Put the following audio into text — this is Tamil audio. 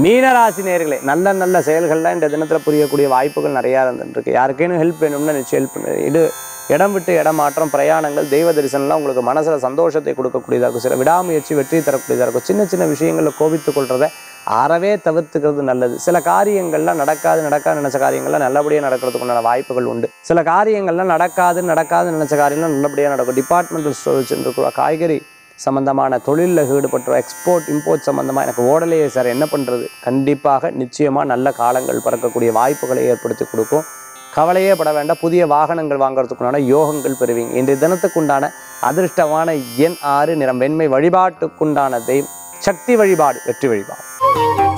மீனராசி நேயர்களே, நல்ல நல்ல செயல்கள்லாம் இந்த தினத்தில் புரியக்கூடிய வாய்ப்புகள் நிறையா இருந்துருக்கு. யாருக்கேனும் ஹெல்ப் வேணும்னா நிச்சயம் ஹெல்ப் பண்ணு. இடம் விட்டு இடம் மாற்றம், பிரயாணங்கள், தெய்வ தரிசனம்லாம் உங்களுக்கு மனசில் சந்தோஷத்தை கொடுக்கக்கூடியதாக இருக்கும். சில விடாமுயற்சி வெற்றி தரக்கூடியதாக இருக்கும். சின்ன சின்ன விஷயங்களில் கோபித்து கொள்றதை அறவே தவிர்த்துக்கிறது நல்லது. சில காரியங்கள்லாம் நடக்காது நினச்ச காரியங்கள்லாம் நல்லபடியாக நடக்கிறதுக்கு உண்டான வாய்ப்புகள் உண்டு. சில காரியங்கள்லாம் நடக்காது நினச்ச காரியங்கள்லாம் நல்லபடியாக நடக்கும். டிபார்ட்மெண்டல் ஸ்டோர் வச்சுருக்குற காய்கறி சம்மந்தமான தொழிலில் ஈடுபட்டுருவோம். எக்ஸ்போர்ட் இம்போர்ட் சம்மந்தமாக எனக்கு ஓடலையே சார், என்ன பண்ணுறது? கண்டிப்பாக நிச்சயமாக நல்ல காலங்கள் பிறக்கக்கூடிய வாய்ப்புகளை ஏற்படுத்தி கொடுக்கும். கவலையே பட வேண்டாம். புதிய வாகனங்கள் வாங்குறதுக்குண்டான யோகங்கள் பெறுவீங்க. இன்றைய தினத்துக்குண்டான அதிர்ஷ்டமான எண் 6, நிறம் வெண்மை. வழிபாட்டுக்குண்டான தெய்வம் சக்தி வழிபாடு, வெற்றி வழிபாடு.